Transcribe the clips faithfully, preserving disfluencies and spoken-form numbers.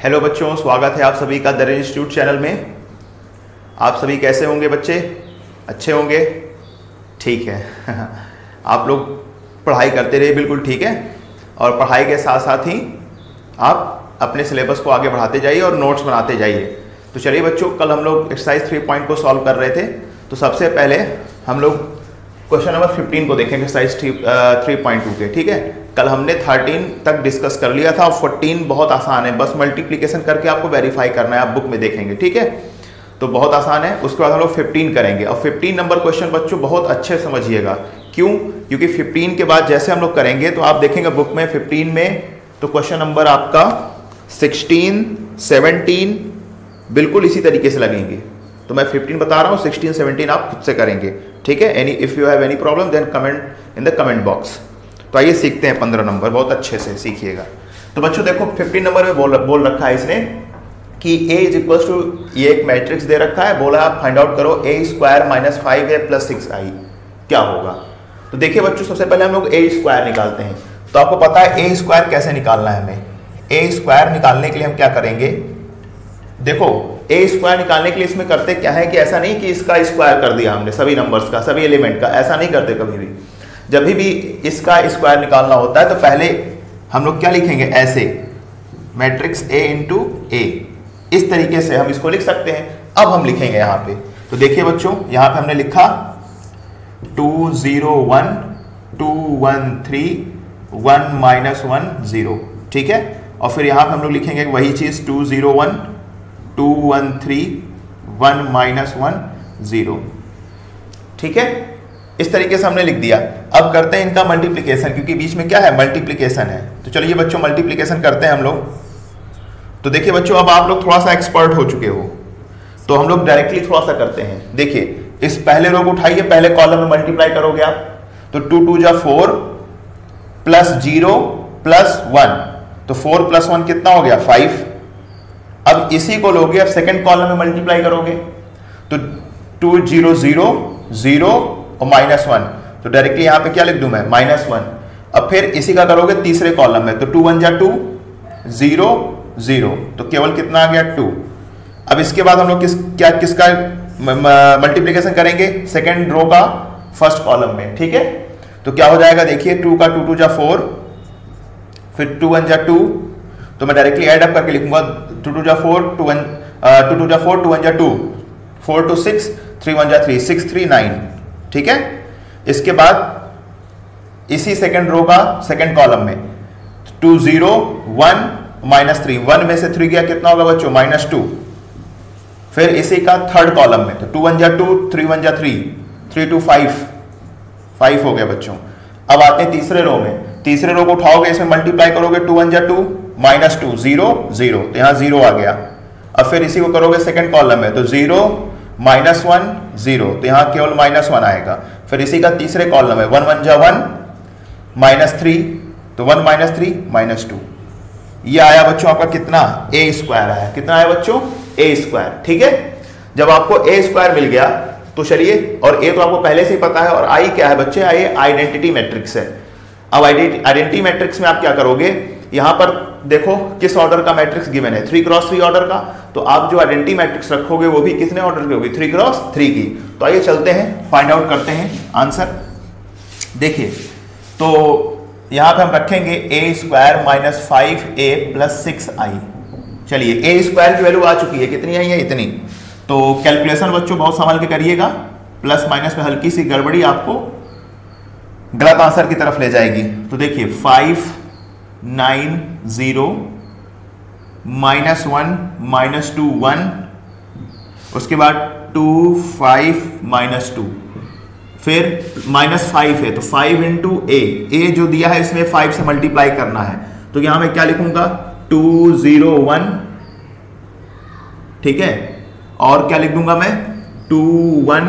Hello बच्चों, स्वागत है आप सभी का दर इंस्टीट्यूट चैनल में। आप सभी कैसे होंगे बच्चे? अच्छे होंगे? ठीक है। आप लोग पढ़ाई करते रहिए, बिल्कुल ठीक है। और पढ़ाई के साथ साथ ही आप अपने सिलेबस को आगे बढ़ाते जाइए और नोट्स बनाते जाइए। तो चलिए बच्चों, कल हम लोग एक्सरसाइज थ्री पॉइंट को सॉल्व कर रहे थे। तो सबसे पहले हम लोग क्वेश्चन नंबर फिफ्टीन को देखेंगे एक्सरसाइज थ्री पॉइंट टू के। ठीक है, कल हमने थर्टीन तक डिस्कस कर लिया था और फोर्टीन बहुत आसान है, बस मल्टीप्लिकेशन करके आपको वेरीफाई करना है, आप बुक में देखेंगे। ठीक है, तो बहुत आसान है। उसके बाद हम लोग फिफ्टीन करेंगे और फिफ्टीन नंबर क्वेश्चन बच्चों बहुत अच्छे समझिएगा। क्यों? क्योंकि फिफ्टीन के बाद जैसे हम लोग करेंगे तो आप देखेंगे बुक में फिफ्टीन में तो क्वेश्चन नंबर आपका सिक्सटीन, सेवनटीन बिल्कुल इसी तरीके से लगेंगे। तो मैं फिफ्टीन बता रहा हूँ, सिक्सटीन, सेवनटीन आप खुद से करेंगे। ठीक है, any if you have any problem then comment in the comment box. तो आइए सीखते हैं पंद्रह नंबर, बहुत अच्छे से सीखिएगा। तो बच्चों देखो फिफ्टीन नंबर में बोल बोल रखा है इसने कि a इज इक्वल टू, ये एक मैट्रिक्स दे रखा है, बोला आप फाइंड आउट करो A square minus five A plus six I क्या होगा। तो देखिए बच्चों, सबसे पहले हम लोग ए स्क्वायर निकालते हैं। तो आपको पता है ए स्क्वायर कैसे निकालना है हमें। ए स्क्वायर निकालने के लिए हम क्या करेंगे, देखो ए स्क्वायर निकालने के लिए इसमें करते क्या है कि ऐसा नहीं कि इसका स्क्वायर कर दिया हमने सभी नंबर्स का, सभी एलिमेंट का, ऐसा नहीं करते कभी भी। जब भी इसका स्क्वायर निकालना होता है तो पहले हम लोग क्या लिखेंगे, ऐसे मैट्रिक्स ए इंटू ए, इस तरीके से हम इसको लिख सकते हैं। अब हम लिखेंगे यहाँ पे, तो देखिए बच्चों यहाँ पे हमने लिखा two zero one two one three one minus one zero. ठीक है, और फिर यहाँ पे हम लोग लिखेंगे वही चीज two zero one two one three one minus one zero. ठीक है, इस तरीके से हमने लिख दिया। अब करते हैं इनका मल्टीप्लिकेशन, क्योंकि बीच में क्या है, मल्टीप्लिकेशन है। तो चलिए बच्चों मल्टीप्लिकेशन करते हैं हम लोग। तो देखिए बच्चों, अब आप लोग थोड़ा सा एक्सपर्ट हो चुके हो, तो हम लोग डायरेक्टली थोड़ा सा करते हैं। देखिए इस पहले रो को उठाइए, पहले कॉलम में मल्टीप्लाई करोगे आप, तो टू टू जा four plus zero plus one, तो फोर प्लस वन कितना हो गया, फाइव। अब इसी को लोगे, अब सेकेंड कॉलम में मल्टीप्लाई करोगे तो टू जीरो जीरो जीरो और माइनस वन, तो डायरेक्टली यहां पे क्या लिख दूं मैं, माइनस वन। अब फिर इसी का करोगे तीसरे कॉलम में, तो टू वन जा टू, जीरो जीरो, तो केवल कितना आ गया, टू। अब इसके बाद हम लोग किस क्या किसका मल्टीप्लिकेशन करेंगे, सेकेंड रो का फर्स्ट कॉलम में। ठीक है, तो क्या हो जाएगा, देखिए टू का टू टू जा फोर, फिर टू वन जा टू, तो मैं डायरेक्टली ऐड अप करके लिखूंगा टू टू जा four, two one two two जा फोर, टू वन जा two, four two six, three one जा थ्री, सिक्स थ्री नाइन। ठीक है, इसके बाद इसी सेकंड रो का सेकंड कॉलम में two zero one minus three, one में से थ्री गया कितना होगा बच्चों, माइनस टू। फिर इसी का थर्ड कॉलम में तो टू वन जा टू, थ्री वन जा three, three two five, five हो गया बच्चों। अब आते हैं तीसरे रो में, तीसरे रो को उठाओगे, इसमें मल्टीप्लाई करोगे, टू वन जा two minus two, zero zero, तो यहां जीरो आ गया। अब फिर इसी को करोगे सेकंड कॉलम में, तो जीरो माइनस वन जीरो, तो यहां केवल माइनस वन आएगा। फिर इसी का तीसरे कॉलम में वन वन जा वन माइनस थ्री, तो one minus three minus two, ये आया बच्चों आपका कितना, ए स्क्वायर आया। कितना आया बच्चों, ए स्क्वायर। ठीक है, जब आपको ए स्क्वायर मिल गया तो चलिए, और ए तो आपको पहले से ही पता है, और आई क्या है बच्चे, आई आइडेंटिटी मैट्रिक्स है। अब आइडेंटिटी मैट्रिक्स में आप क्या करोगे, यहां पर देखो किस ऑर्डर का मैट्रिक्स गिवन है, थ्री क्रॉस थ्री ऑर्डर का, तो आप जो आइडेंटिटी मैट्रिक्स रखोगे वो भी कितने ऑर्डर की होगी, थ्री क्रॉस थ्री की। तो आइए चलते हैं, फाइंड आउट करते हैं आंसर। देखिए तो यहां पे हम रखेंगे A square minus five A plus six I. चलिए ए स्क्वायर की वैल्यू आ चुकी है, कितनी आई है, इतनी। तो कैलकुलेशन बच्चों बहुत संभाल के करिएगा, प्लस माइनस में हल्की सी गड़बड़ी आपको गलत आंसर की तरफ ले जाएगी। तो देखिए five nine zero minus one minus two one, उसके बाद टू फाइव माइनस टू, फिर माइनस फाइव है तो फाइव इंटू ए, ए जो दिया है इसमें फाइव से मल्टीप्लाई करना है, तो यहां मैं क्या लिखूंगा, टू जीरो वन। ठीक है, और क्या लिख दूंगा मैं, two one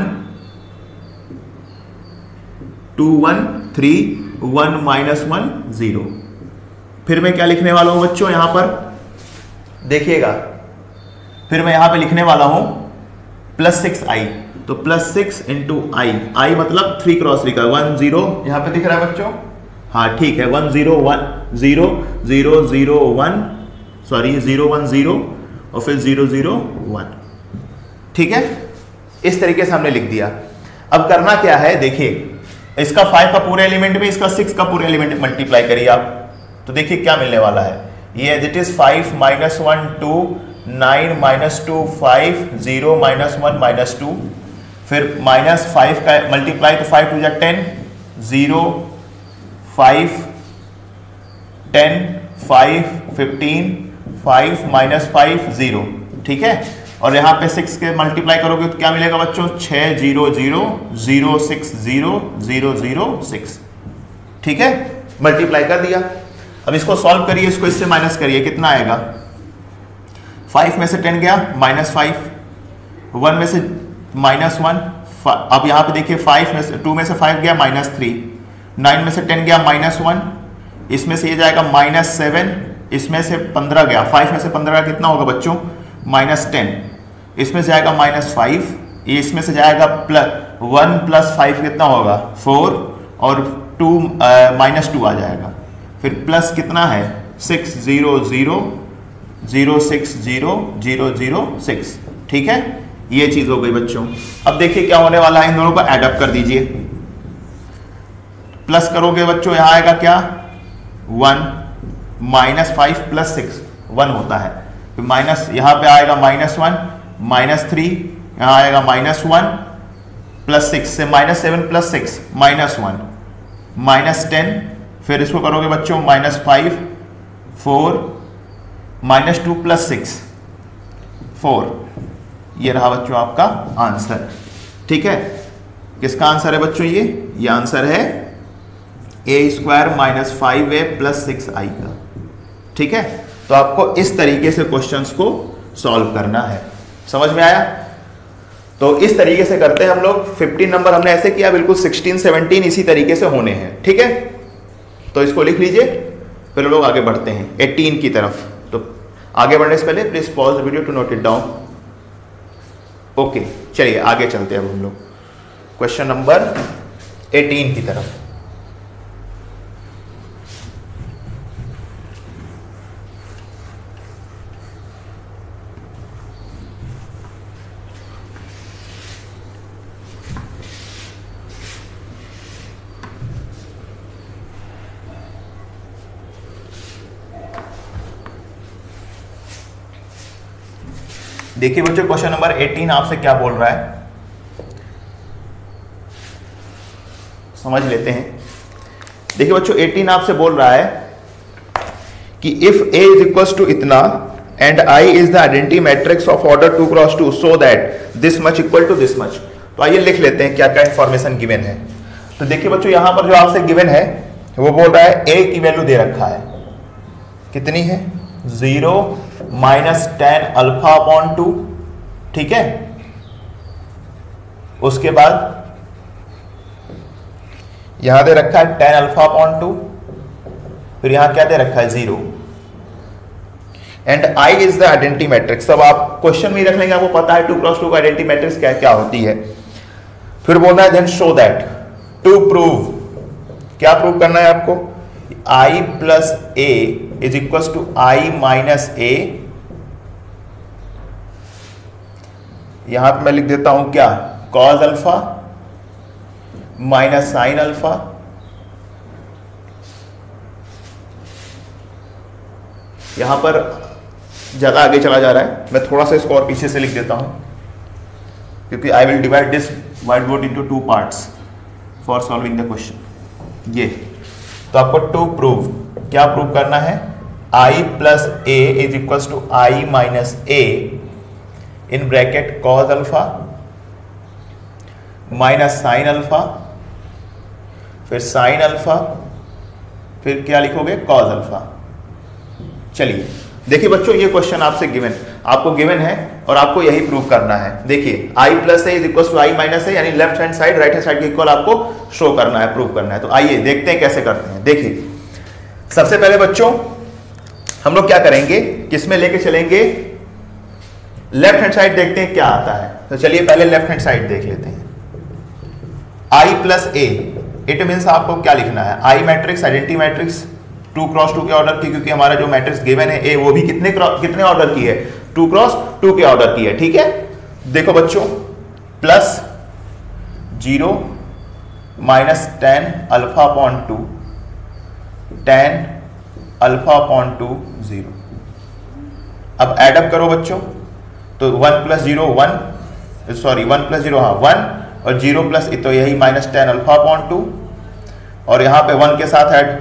two one three one minus one zero. फिर मैं क्या लिखने वाला हूं बच्चों, यहां पर देखिएगा, फिर मैं यहां पे लिखने वाला हूं प्लस सिक्स आई, तो plus six into I, I मतलब थ्री क्रॉस थ्री का, वन जीरो यहां पे दिख रहा है बच्चों, हाँ ठीक है, one zero one zero zero zero one sorry ये जीरो वन जीरो और फिर जीरो जीरो वन, ठीक है। इस तरीके से हमने लिख दिया। अब करना क्या है, देखिए इसका फाइव का पूरे एलिमेंट में इसका सिक्स का पूरे एलिमेंट मल्टीप्लाई करिए आप, तो देखिए क्या मिलने वाला है। ये as it is five minus one two, nine minus two five, zero minus one minus two, फिर माइनस फाइव का मल्टीप्लाई तो फाइव टू जा ten, zero five ten five fifteen, five minus five zero, ठीक है। और यहाँ पे six के मल्टीप्लाई करोगे तो क्या मिलेगा बच्चों, छः zero zero zero six zero zero zero six, ठीक है। मल्टीप्लाई कर दिया। अब इसको सॉल्व करिए, इसको इससे माइनस करिए, कितना आएगा, फाइव में से टेन गया माइनस फाइव, वन में से माइनस वन, अब यहाँ पे देखिए फाइव में से टू में से फाइव गया माइनस थ्री, नाइन में से टेन गया माइनस वन, इसमें से ये जाएगा माइनस सेवन, इसमें से पंद्रह गया, फाइव में से पंद्रह कितना होगा बच्चों, माइनस टेन, इसमें से जाएगा माइनस फाइव, ये इसमें से जाएगा प्लस वन प्लस फाइव कितना होगा फोर, और टू माइनस टू आ जाएगा, फिर प्लस कितना है six zero zero zero six zero zero zero six, ठीक है। ये चीज हो गई बच्चों। अब देखिए क्या होने वाला है, इन दोनों को एड अप कर दीजिए, प्लस करोगे बच्चों यहाँ आएगा क्या one, minus five plus six one होता है, फिर माइनस यहाँ पे आएगा माइनस वन, माइनस थ्री, यहाँ आएगा माइनस वन प्लस सिक्स से minus seven plus six minus one, minus ten, फिर इसको करोगे बच्चों minus five, four, minus two plus six four, ये रहा बच्चों आपका आंसर, ठीक है। किसका आंसर है बच्चों, ये ये आंसर है A square minus five A plus six I का, ठीक है। तो आपको इस तरीके से क्वेश्चंस को सॉल्व करना है, समझ में आया। तो इस तरीके से करते हैं हम लोग। फिफ्टीन नंबर हमने ऐसे किया, बिल्कुल सिक्सटीन सेवनटीन इसी तरीके से होने हैं, ठीक है। तो इसको लिख लीजिए, फिर लोग आगे बढ़ते हैं एटीन की तरफ। तो आगे बढ़ने से पहले please pause the video to note it down. Okay, चलिए आगे चलते हैं अब हम लोग क्वेश्चन नंबर एटीन की तरफ। देखिए बच्चों क्वेश्चन नंबर एटीन आपसे क्या बोल रहा है, समझ लेते हैं। देखिए बच्चों एटीन आपसे बोल रहा है कि if a is equal to इतना and i is the identity matrix of order two cross two so that this much equal to this much. तो आइए लिख लेते हैं क्या क्या इंफॉर्मेशन गिवन है। तो देखिए बच्चों यहां पर जो आपसे गिवन है वो बोल रहा है a की वैल्यू दे रखा है, कितनी है, zero minus ten alpha upon two, ठीक है। उसके बाद यहां दे रखा है टेन अल्फा अपॉन टू, फिर यहां क्या दे रखा है zero, and i is the identity matrix. अब आप क्वेश्चन में ही रख लेंगे, आपको पता है टू क्रॉस टू का आइडेंटिटी मैट्रिक्स क्या क्या होती है। फिर बोलना है then show that, to prove, क्या प्रूव करना है आपको, i plus A is equal to I minus A. यहां पे मैं लिख देता हूं क्या, cos alpha minus sine alpha, यहां पर ज्यादा आगे चला जा रहा है, मैं थोड़ा सा इसको और पीछे से लिख देता हूं क्योंकि I will divide this whiteboard into two parts for solving the question. ये तो आपको टू प्रूव, क्या प्रूव करना है, i plus A is equal to I minus A in bracket cos alpha minus sine alpha, फिर sine alpha, फिर क्या लिखोगे, कॉज अल्फा। चलिए देखिए बच्चों ये क्वेश्चन आपसे गिवन, आपको गिवन है और आपको यही प्रूव करना है। देखिए i plus A is equal to I minus A, यानी left hand side right hand side के इक्वल आपको शो करना है, प्रूव करना है। तो आइए देखते हैं कैसे करते हैं। देखिए सबसे पहले बच्चों हम लोग क्या करेंगे, किसमें लेके चलेंगे, लेफ्ट हैंड साइड देखते हैं क्या आता है। तो चलिए पहले लेफ्ट हैंड साइड देख लेते हैं। i plus A, it means आपको क्या लिखना है, I matrix identity matrix two cross two के ऑर्डर की, क्योंकि हमारा जो मैट्रिक्स गिवन है ए वो भी कितने कितने ऑर्डर की है, टू क्रॉस टू के ऑर्डर की है। ठीक है, देखो बच्चों, plus zero minus ten alpha upon two, tan alpha upon two zero. अब एडअप करो बच्चों, तो one plus zero one, sorry one plus zero हाँ वन, और जीरो प्लस तो यही minus ten alpha upon two, और यहां पे वन के साथ ऐड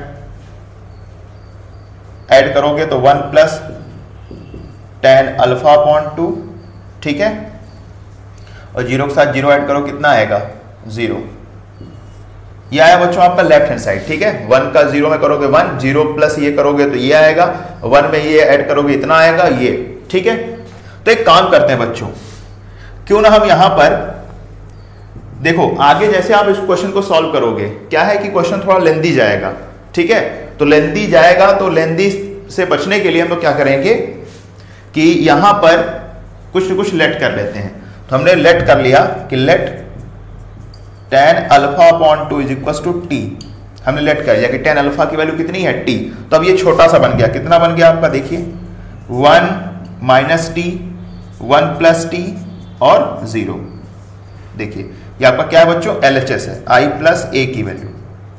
ऐड करोगे तो one plus tan alpha upon two. ठीक है, और जीरो के साथ जीरो ऐड करो, कितना आएगा, जीरो। ये आया बच्चों आपका लेफ्ट हैंड साइड। ठीक है, वन का जीरो में करोगे वन, जीरो प्लस ये करोगे तो ये आएगा, वन में ये ऐड करोगे इतना आएगा ये। ठीक है, तो एक काम करते हैं बच्चों, क्यों ना हम यहां पर देखो, आगे जैसे आप इस क्वेश्चन को सॉल्व करोगे, क्या है कि क्वेश्चन थोड़ा लेंदी जाएगा। ठीक है, तो लेंदी जाएगा, तो लेंदी से बचने के लिए हम लोग क्या करेंगे कि यहां पर कुछ न कुछ लेट कर लेते हैं। तो हमने लेट कर लिया कि let tan alpha upon two is equal to T, हमने लेट कर लिया कि टेन अल्फा की वैल्यू कितनी है, टी। तो अब ये छोटा सा बन गया, कितना बन गया आपका, देखिए one minus T, one plus T और जीरो। देखिए ये आपका क्या है बच्चों, एल एच एस है, आई प्लस ए की वैल्यू,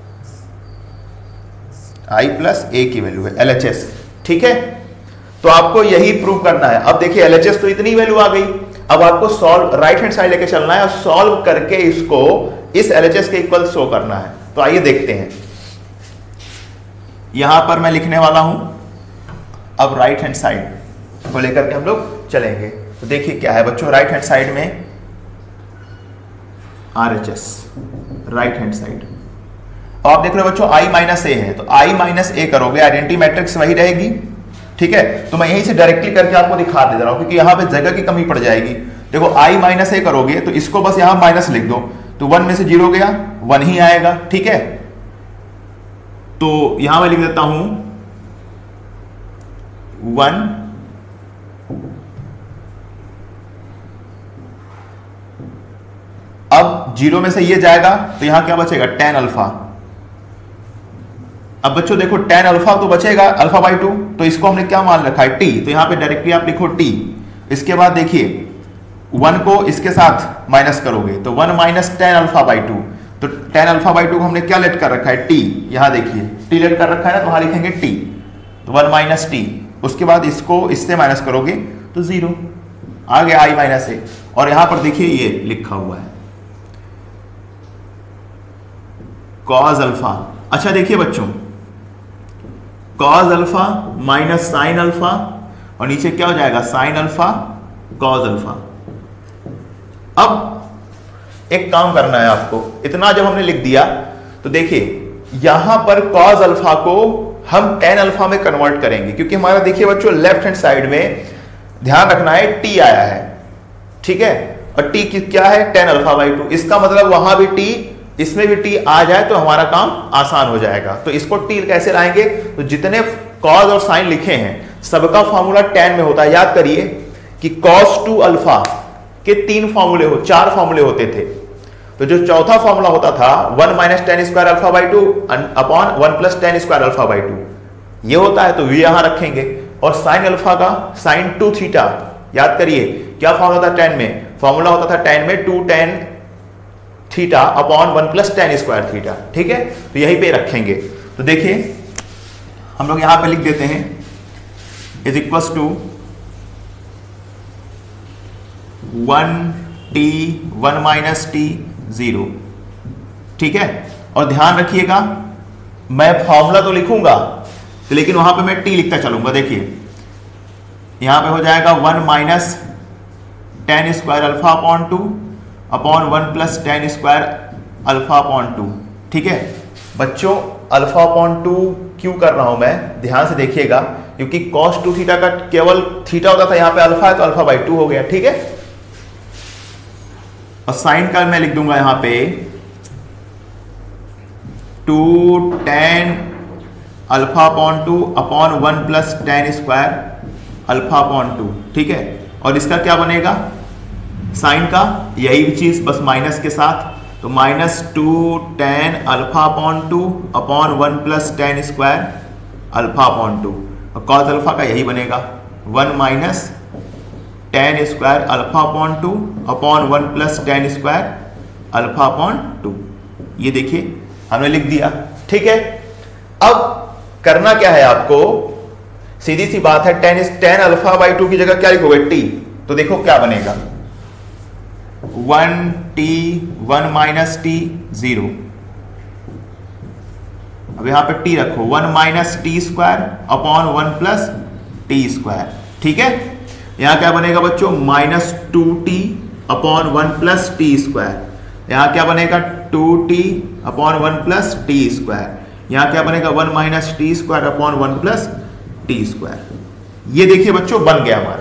आई प्लस ए की वैल्यू है एल एच एस। ठीक है, तो आपको यही प्रूव करना है। अब देखिए एल एच एस तो इतनी वैल्यू आ गई, अब आपको सॉल्व राइट हैंड साइड लेके चलना है और सॉल्व करके इसको इस एल एच एस के इक्वल शो करना है। तो आइए देखते हैं, यहां पर मैं लिखने वाला हूं अब राइट हैंड साइड को लेकर के हम लोग चलेंगे। तो देखिए क्या है बच्चों, राइट हैंड साइड में R H S, right hand side. और आप देख रहे हो बच्चों आई माइनस ए है, तो आई माइनस ए करोगे, आइडेंटिटी मैट्रिक्स वही रहेगी। ठीक है, तो मैं यहीं से डायरेक्टली करके आपको दिखा दे रहा हूं, क्योंकि यहां पे जगह की कमी पड़ जाएगी। देखो आई माइनस ए करोगे तो इसको बस यहां माइनस लिख दो, तो वन में से जीरो गया, वन ही आएगा। ठीक है, तो यहां मैं लिख देता हूं वन अब जीरो में से ये जाएगा तो यहां क्या बचेगा, टेन अल्फा। अब बच्चों देखो टेन अल्फा तो बचेगा, अल्फा बाई टू, तो इसको हमने क्या मान रखा है, टी। तो यहां पे डायरेक्टली आप लिखो टी। इसके बाद देखिए वन को इसके साथ माइनस करोगे तो one minus ten alpha by two, तो टेन अल्फा बाई टू को हमने क्या लेट कर रखा है, टी। यहां देखिए टी लेट कर रखा है ना, तो वहां लिखेंगे टी, तो वन माइनस टी। उसके बाद इसको इससे माइनस करोगे तो जीरो आ गया, आई माइनस ए। और यहां पर देखिए ये लिखा हुआ है कॉज अल्फा। अच्छा देखिए बच्चों, cos alpha minus sine alpha, और नीचे क्या हो जाएगा, साइन अल्फा कॉज अल्फा। अब एक काम करना है आपको, इतना जब हमने लिख दिया तो देखिए यहां पर कॉज अल्फा को हम टेन अल्फा में कन्वर्ट करेंगे, क्योंकि हमारा देखिए बच्चों लेफ्ट हैंड साइड में ध्यान रखना है टी आया है। ठीक है, और टी क्या है, टेन अल्फा बाई टू। इसका मतलब वहां भी टी, इसमें भी टी आ जाए तो हमारा काम आसान हो जाएगा। तो इसको टी कैसे लाएंगे, तो जितने कॉज और साइन लिखे हैं सबका फॉर्मूला टेन में होता है। याद करिए कि कॉस टू अल्फा के तीन फॉर्मूले हो चार फॉर्मूले होते थे, तो जो चौथा फॉर्मूला होता था one minus tan square alpha by two upon one plus tan square alpha by two, ये होता है, तो वी यहां रखेंगे। और साइन अल्फा का साइन टू थीटा, याद करिए क्या फॉर्मूला था टेन में, फॉर्मूला होता था टेन में two tan theta upon one plus tan square theta. ठीक है, तो यहीं पे रखेंगे। तो देखिए हम लोग यहां पे लिख देते हैं is equals to one T one minus T zero. ठीक है, और ध्यान रखिएगा मैं फॉर्मूला तो लिखूंगा तो लेकिन वहां पे मैं टी लिखता चलूंगा। देखिए यहां पे हो जाएगा one minus tan square alpha upon two upon one plus tan square alpha upon two. ठीक है बच्चों, अल्फा अपॉन टू क्यों कर रहा हूं मैं, ध्यान से देखिएगा, क्योंकि cos टू थीटा का केवल थीटा होता था, यहां पे अल्फा है तो अल्फा बाई टू हो गया। ठीक है, और साइन का मैं लिख दूंगा यहां पे two tan alpha upon two upon one plus tan square alpha upon two. ठीक है, और इसका क्या बनेगा, साइन का यही चीज बस माइनस के साथ, तो minus two tan alpha upon two upon one plus tan square alpha upon two, और कॉस अल्फा का यही बनेगा one minus tan square alpha upon two upon one plus tan square alpha upon two. ये देखिए हमने लिख दिया, ठीक है। अब करना क्या है आपको, सीधी सी बात है, tan tan alpha by two की जगह क्या लिखोगे, टी। तो देखो क्या बनेगा, one T one minus T zero. अब यहां पे टी रखो, one minus T square upon one plus T square, ठीक है। यहां क्या बनेगा बच्चों, minus two T upon one plus T square. यहां क्या बनेगा, two T upon one plus T square. यहां क्या बनेगा, one minus T square upon one plus T square. ये देखिए बच्चों बन गया हमारा।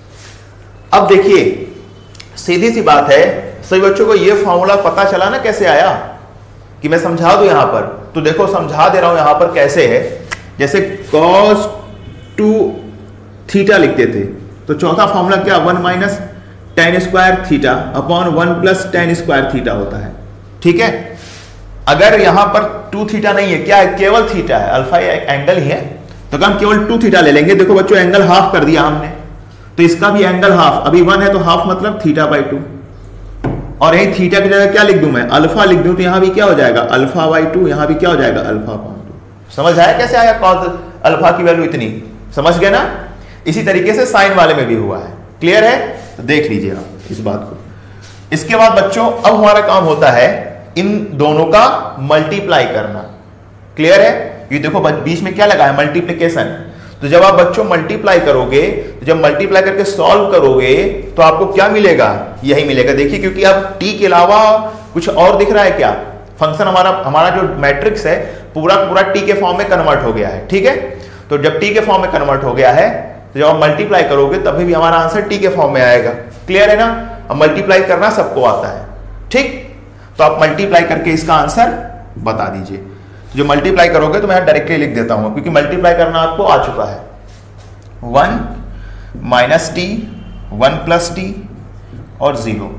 अब देखिए सीधी सी बात है, सभी बच्चों को ये फॉर्मूला पता चला ना कैसे आया, कि मैं समझा दूं यहां पर। तो देखो समझा दे रहा हूं यहां पर कैसे है। जैसे cos टू थीटा लिखते थे, तो चौथा फॉर्मूला क्या, one minus tan square theta upon one plus tan square theta होता है, ठीक है। अगर यहां पर टू थीटा नहीं है, क्या है, केवल थीटा है, अल्फा एंगल ही है, तो हम केवल टू थीटा ले लेंगे। देखो बच्चों एंगल हाफ कर दिया हमने, तो इसका भी एंगल हाफ, अभी वन है तो हाफ मतलब थीटा बाई टू। और यही थीटा की जगह क्या लिख दूं मैं, अल्फा लिख दूं, तो यहां भी क्या हो जाएगा, अल्फा बाई टू, यहां भी क्या हो जाएगा, अल्फा अपॉन टू। समझ आया कैसे आया कॉस अल्फा की वैल्यू इतनी, समझ गए ना। इसी तरीके से साइन वाले में भी हुआ है, क्लियर है। तो देख लीजिए आप इस बात को। इसके बाद बच्चों अब हमारा काम होता है इन दोनों का मल्टीप्लाई करना, क्लियर है। ये देखो बीच में क्या लगा है, मल्टीप्लिकेशन। तो जब आप बच्चों मल्टीप्लाई करोगे, तो जब मल्टीप्लाई करके सॉल्व करोगे तो आपको क्या मिलेगा, यही मिलेगा। देखिए क्योंकि अब टी के अलावा कुछ और दिख रहा है क्या, फंक्शन हमारा हमारा जो मैट्रिक्स है पूरा पूरा टी के फॉर्म में कन्वर्ट हो गया है, ठीक है। तो जब टी के फॉर्म में कन्वर्ट हो गया है, तो जब आप मल्टीप्लाई करोगे तभी भी हमारा आंसर टी के फॉर्म में आएगा, क्लियर है ना। अब मल्टीप्लाई करना सबको आता है, ठीक। तो आप मल्टीप्लाई करके इसका आंसर बता दीजिए। जो मल्टीप्लाई करोगे तो मैं डायरेक्टली लिख देता हूं, क्योंकि मल्टीप्लाई करना आपको आ चुका है। One minus T, one plus T और जीरो,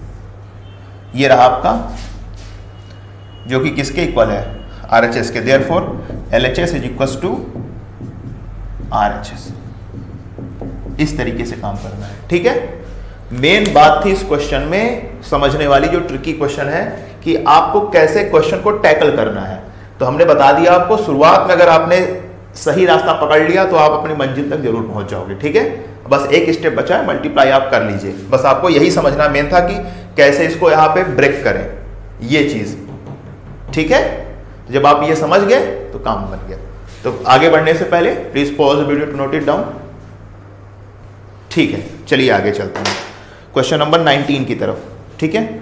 ये रहा आपका, जो कि किसके इक्वल है, आर एच एस के। Therefore L H S is equal to R H S. इस तरीके से काम करना है, ठीक है। मेन बात थी इस क्वेश्चन में समझने वाली, जो ट्रिकी क्वेश्चन है, कि आपको कैसे क्वेश्चन को टैकल करना है। तो हमने बता दिया आपको, शुरुआत में अगर आपने सही रास्ता पकड़ लिया तो आप अपनी मंजिल तक जरूर पहुंच जाओगे, ठीक है। बस एक स्टेप बचा है, मल्टीप्लाई आप कर लीजिए। बस आपको यही समझना मेन था कि कैसे इसको यहां पे ब्रेक करें, ये चीज, ठीक है। जब आप ये समझ गए तो काम बन गया। तो आगे बढ़ने से पहले please pause video to note it down, ठीक है। चलिए आगे चलते हैं क्वेश्चन नंबर नाइनटीन की तरफ, ठीक है।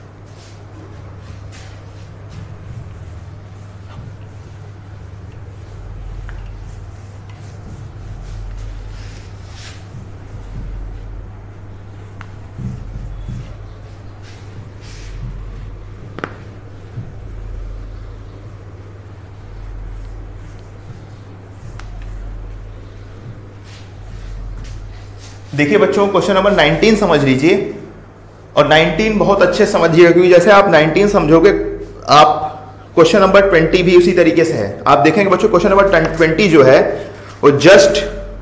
देखिए बच्चों क्वेश्चन नंबर नाइनटीन समझ लीजिए, और नाइनटीन बहुत अच्छे समझिए, क्योंकि जैसे आप नाइनटीन समझोगे आप क्वेश्चन नंबर ट्वेंटी भी उसी तरीके से है। आप देखेंगे बच्चों क्वेश्चन नंबर ट्वेंटी जो है वो जस्ट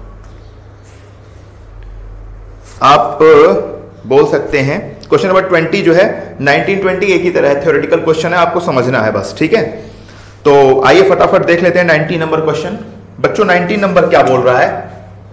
आप बोल सकते हैं, क्वेश्चन नंबर ट्वेंटी जो है नाइनटीन ट्वेंटी एक ही तरह है, थ्योरेटिकल क्वेश्चन है, आपको समझना है बस, ठीक है। तो आइए फटाफट देख लेते हैं नाइनटीन नंबर क्वेश्चन। बच्चों नाइनटीन नंबर क्या बोल रहा है,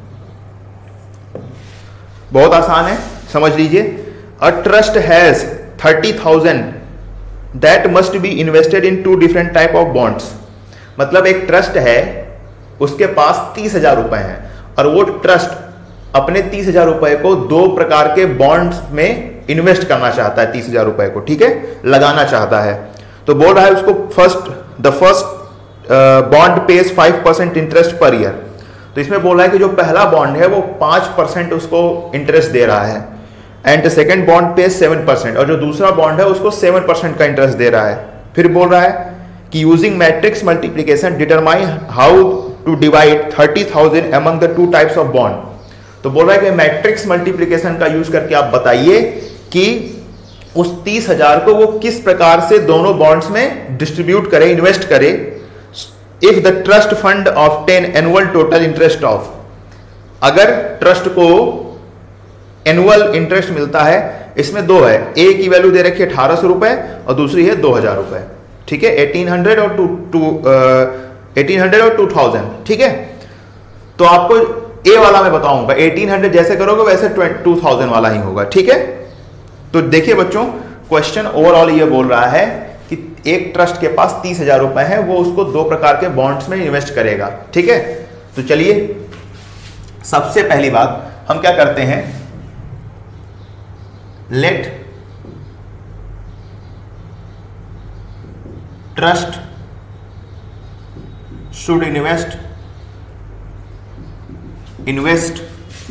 बहुत आसान है, समझ लीजिए। A trust has thirty thousand that must be invested in two different type of bonds. मतलब एक ट्रस्ट है, उसके पास तीस हजार रुपए हैं, और वो ट्रस्ट अपने तीस हजार रुपए को दो प्रकार के बॉन्ड्स में इन्वेस्ट करना चाहता है, तीस हजार रुपए को, ठीक है, लगाना चाहता है। तो बोल रहा है उसको first the first bond pays five percent interest per year. तो इसमें बोल रहा है कि जो पहला बॉन्ड है वो पांच परसेंट उसको इंटरेस्ट दे रहा है, and second bond pay seven percent, और जो दूसरा बॉन्ड है उसको सेवन परसेंट का इंटरेस्ट दे रहा है। फिर बोल रहा है कि using matrix multiplication determine how to divide thirty thousand among the two types of bond. तो बोल रहा है कि मैट्रिक्स मल्टीप्लीकेशन का यूज करके आप बताइए कि उस तीस हजार को वो किस प्रकार से दोनों बॉन्ड्स में डिस्ट्रीब्यूट करे, इन्वेस्ट करे, if the trust fund obtain annual total interest of, अगर ट्रस्ट को एनुअल इंटरेस्ट मिलता है, इसमें दो है, ए की वैल्यू दे रखी है अठारह सौ रुपए और दूसरी है दो हजार रुपए, ठीक है, एटीन हंड्रेड और टू टू एटीन हंड्रेड और टू थाउजेंड, ठीक है। तो आपको ए वाला मैं बताऊंगा, एटीन हंड्रेड जैसे करोगे वैसे टू थाउजेंड वाला ही होगा, ठीक है। तो देखिए बच्चों, क्वेश्चन ओवरऑल ये बोल रहा है कि एक ट्रस्ट के पास तीस हजार रुपए है, वो उसको दो प्रकार के बॉन्ड्स में इन्वेस्ट करेगा, ठीक है। तो चलिए सबसे पहली बात हम क्या करते हैं, let trust should invest invest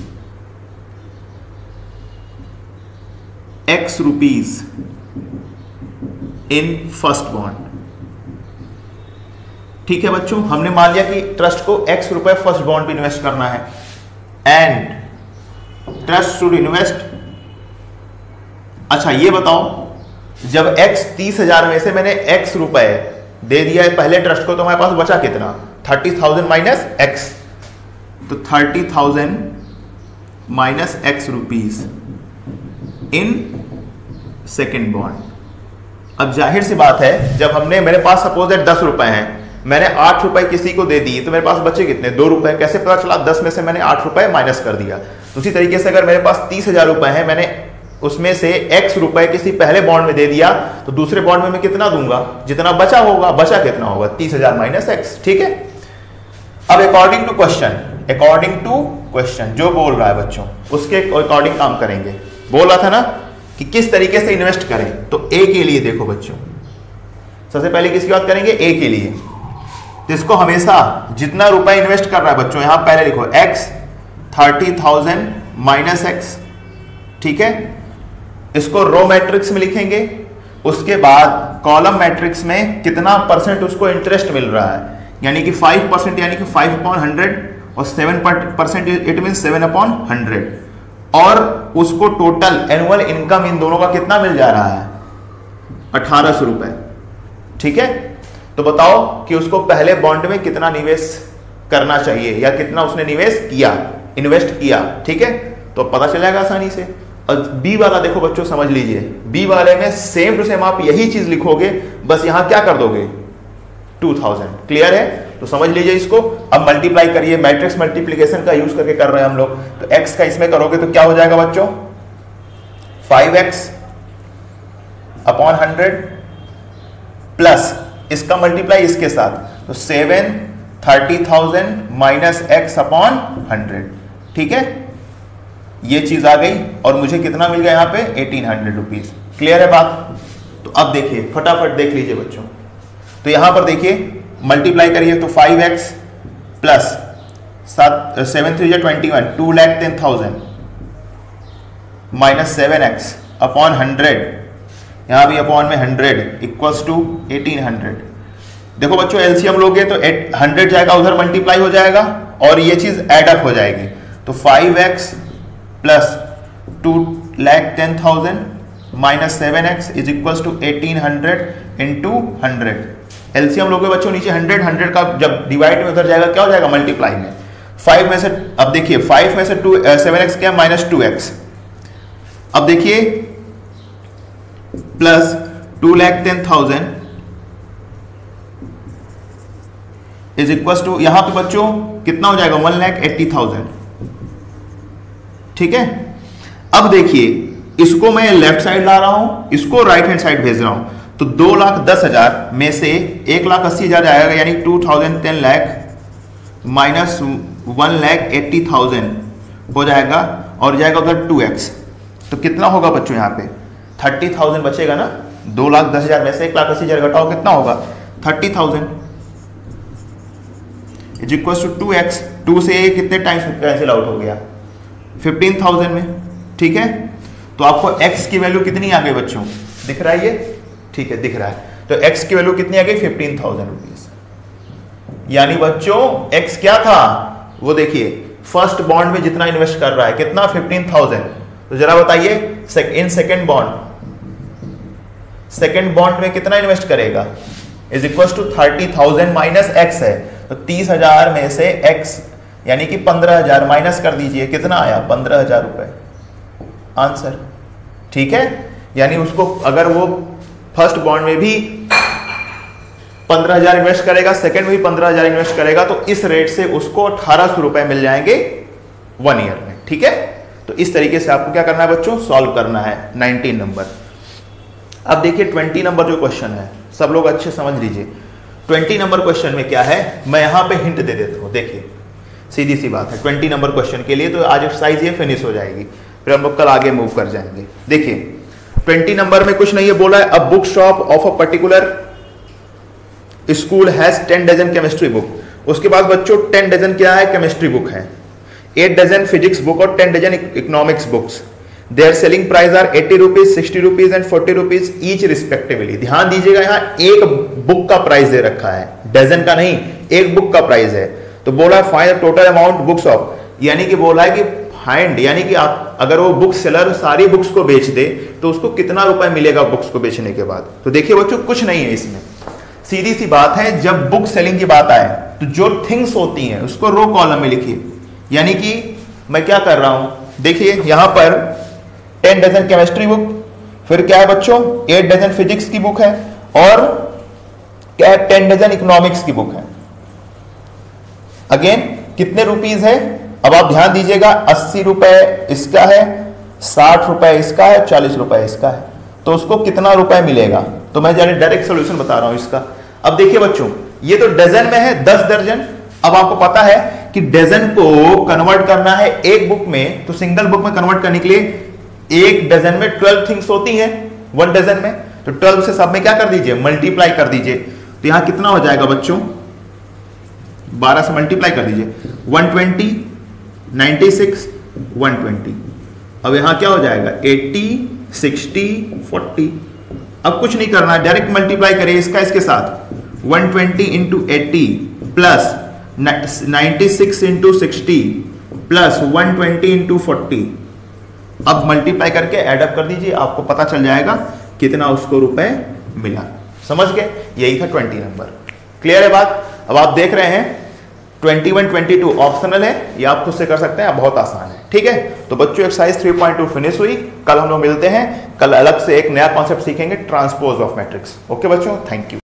X rupees in first bond, ठीक है बच्चों। हमने मान लिया कि ट्रस्ट को एक्स रुपए फर्स्ट बॉन्ड पे इन्वेस्ट करना है, एंड ट्रस्ट शुड इन्वेस्ट, अच्छा ये बताओ, जब एक्स तीस हजार में से मैंने एक्स रुपए दे दिया है पहले ट्रस्ट को, तो हमारे पास बचा कितना, थर्टी थाउजेंड माइनस एक्स, तो thirty thousand minus X rupees in second bond. अब जाहिर सी बात है, जब हमने, मेरे पास सपोज दैट दस रुपए हैं, मैंने आठ रुपए किसी को दे दिए, तो मेरे पास बचे कितने, दो रुपए। कैसे पता चला, दस में से मैंने आठ रुपए माइनस कर दिया। उसी तरीके से अगर मेरे पास तीस हजार रुपए हैं, मैंने उसमें से एक्स रुपए किसी पहले बॉन्ड में दे दिया, तो दूसरे बॉन्ड में मैं कितना दूंगा, जितना बचा होगा, बचा कितना होगा, तीस हजार माइनस एक्स, ठीक है। अब according to question, according to question जो बोल रहा है बच्चों, उसके अकॉर्डिंग काम करेंगे। बोल रहा था ना कि किस तरीके से इन्वेस्ट करें, तो ए के लिए देखो बच्चों, सबसे पहले किसकी बात करेंगे, ए के लिए। तो इसको हमेशा जितना रुपए इन्वेस्ट कर रहा है बच्चों, यहां पहले लिखो X, thirty thousand minus X, ठीक है। इसको रो मैट्रिक्स में लिखेंगे, उसके बाद कॉलम मैट्रिक्स में कितना परसेंट उसको इंटरेस्ट मिल रहा है, यानी कि फाइव परसेंट, यानी कि फाइव अपॉन हंड्रेड, और seven percent it mean seven upon hundred, और उसको टोटल एनुअल इनकम इन दोनों का कितना मिल जा रहा है, अठारह सौ रुपए, ठीक है। तो बताओ कि उसको पहले बॉन्ड में कितना निवेश करना चाहिए, या कितना उसने निवेश किया, इन्वेस्ट किया, ठीक है। तो पता चल जाएगा आसानी से। और बी वाला देखो बच्चों, समझ लीजिए, बी वाले में सेम टू सेम आप यही चीज लिखोगे, बस यहां क्या कर दोगे, टू थाउजेंड। क्लियर है, तो समझ लीजिए इसको। अब मल्टीप्लाई करिए, मैट्रिक्स मल्टीप्लीकेशन का यूज करके कर रहे हैं हम लोग। तो x का इसमें करोगे तो क्या हो जाएगा बच्चों, five X upon hundred, plus इसका मल्टीप्लाई इसके साथ, तो seven thirty thousand minus X upon hundred, ठीक है। ये चीज आ गई, और मुझे कितना मिल गया यहाँ पे, एटीन हंड्रेड रुपीज। क्लियर है बात। तो अब देखिए, फटाफट देख लीजिए बच्चों। तो यहां पर देखिए, मल्टीप्लाई करिए तो फाइव एक्स प्लस सात seven three twenty one, two lakh ten thousand minus seven X upon hundred, यहां भी अपॉन में hundred equals to eighteen hundred. देखो बच्चों, एलसीएम लोगे तो हंड्रेड जाएगा उधर, मल्टीप्लाई हो जाएगा, और ये चीज एडअप हो जाएगी। तो five X plus two lakh ten thousand minus seven X is equals to eighteen hundred into hundred. LCM लोगे बच्चों, नीचे हंड्रेड, हंड्रेड का जब डिवाइड में उधर जाएगा क्या हो जाएगा, मल्टीप्लाई में। फाइव में से, अब देखिए फाइव में से टू सेवन एक्स क्या, माइनस टू एक्स। अब देखिए plus two lakh ten thousand is equal to, यहां पे बच्चों कितना हो जाएगा, वन लैख एट्टी थाउजेंड, ठीक है। अब देखिए, इसको मैं लेफ्ट साइड ला रहा हूं, इसको राइट हैंड साइड भेज रहा हूं, तो दो लाख दस हजार में से एक लाख अस्सी हजार आएगा, यानी two thousand ten lakh minus one lakh eighty thousand हो जाएगा, और जाएगा उधर टू एक्स। तो कितना होगा बच्चों, यहाँ पे थर्टी थाउजेंड बचेगा ना। दो लाख दस हजार में से एक लाख अस्सी हजार घटाओ, कितना होगा, thirty thousand is equal to two X. Two से कितने टाइम्स कैंसिल आउट हो गया, फिफ्टीन थाउजेंड में, ठीक है। तो आपको x की वैल्यू कितनी आ गई बच्चों, दिख रहा है ये, ठीक है दिख रहा है। तो x की वैल्यू कितनी आ गई, फिफ्टीन थाउजेंड रुपीज। यानी बच्चों x क्या था, वो देखिए, फर्स्ट बॉन्ड में जितना इन्वेस्ट कर रहा है, कितना, फिफ्टीन थाउजेंड। तो जरा बताइए, in second bond, second bond में कितना इन्वेस्ट करेगा, is equal to thirty thousand minus X है, तो तीस हजार में से एक्स यानी कि पंद्रह हजार माइनस कर दीजिए, कितना आया पंद्रह हजार रुपए आंसर। ठीक है, यानी उसको अगर वो फर्स्ट बॉन्ड में भी पंद्रह हजार इन्वेस्ट करेगा, सेकंड में भी पंद्रह हजार इन्वेस्ट करेगा, तो इस रेट से उसको अठारह सौ रुपए मिल जाएंगे वन ईयर में। ठीक है, तो इस तरीके से आपको क्या करना है बच्चों, सॉल्व करना है नाइनटीन नंबर। अब देखिए ट्वेंटी नंबर जो क्वेश्चन है, सब लोग अच्छे समझ लीजिए। ट्वेंटी नंबर क्वेश्चन में क्या है, मैं यहां पे हिंट दे देता हूं। देखिए सीधी सी बात है, ट्वेंटी नंबर क्वेश्चन के लिए तो आज एक्सरसाइज ये फिनिश हो जाएगी, फिर हम लोग कल आगे मूव कर जाएंगे। देखिए ट्वेंटी नंबर में कुछ नहीं है, बोला है a book shop of a particular school has ten dozen chemistry book. उसके बाद बच्चों टेन डजन क्या है, केमिस्ट्री बुक है, एट डजन फिजिक्स बुक और ten dozen economics books. Their selling price are eighty rupees, sixty rupees and forty rupees each respectively. ध्यान दीजिएगा, यहाँ एक बुक का प्राइस दे रखा है, डजन का नहीं, एक बुक का प्राइस है। तो बोला है find total amount books of, यानी कि बोला है कि फाइंड, यानी कि आप अगर वो बुक सेलर सारी बुक्स को बेच दे तो उसको कितना रुपए मिलेगा बुक्स को बेचने के बाद। तो देखिए बच्चों कुछ नहीं है इसमें, सीधी सी बात है, जब बुक सेलिंग की बात आए तो जो थिंग्स होती हैं उसको रो कॉलम में लिखिए। यानी कि मैं क्या कर रहा हूं, देखिए यहां पर टेन डजन केमिस्ट्री बुक, फिर क्या है बच्चों एट डजन फिजिक्स की बुक है, और क्या है टेन डजन इकोनॉमिक्स की बुक है। अगेन कितने रुपीस है, अब आप ध्यान दीजिएगा, अस्सी रुपए इसका है, साठ रुपए इसका है, चालीस रुपए इसका है, तो उसको कितना रुपए मिलेगा। तो मैं डायरेक्ट सॉल्यूशन बता रहा हूं इसका। अब देखिए बच्चों ये तो डजन में है, दस दर्जन। अब आपको पता है कि डजन को कन्वर्ट करना है एक बुक में, तो सिंगल बुक में कन्वर्ट करने के लिए एक डजन में ट्वेल्व थिंग्स होती हैं, वन डजन में, तो ट्वेल्व से सब में क्या कर दीजिए, मल्टीप्लाई कर दीजिए। तो यहां कितना हो जाएगा बच्चों, बारह से मल्टीप्लाई कर दीजिए, one twenty, ninety six, one twenty. अब यहां क्या हो जाएगा, एटी, सिक्सटी, फोर्टी। अब कुछ नहीं करना है, डायरेक्ट मल्टीप्लाई करिए इसका इसके साथ, one twenty into eighty plus ninety six into sixty plus one twenty into forty. अब मल्टीप्लाई करके एडअप कर दीजिए, आपको पता चल जाएगा कितना उसको रुपए मिला। समझ गए, यही था ट्वेंटी नंबर। क्लियर है बात। अब आप देख रहे हैं twenty one, twenty two optional है, ये आप खुद से कर सकते हैं, बहुत आसान है। ठीक है, तो बच्चों exercise three point two finish हुई। कल हम लोग मिलते हैं, कल अलग से एक नया कॉन्सेप्ट सीखेंगे, ट्रांसपोज ऑफ मैट्रिक्स। ओके बच्चों, थैंक यू।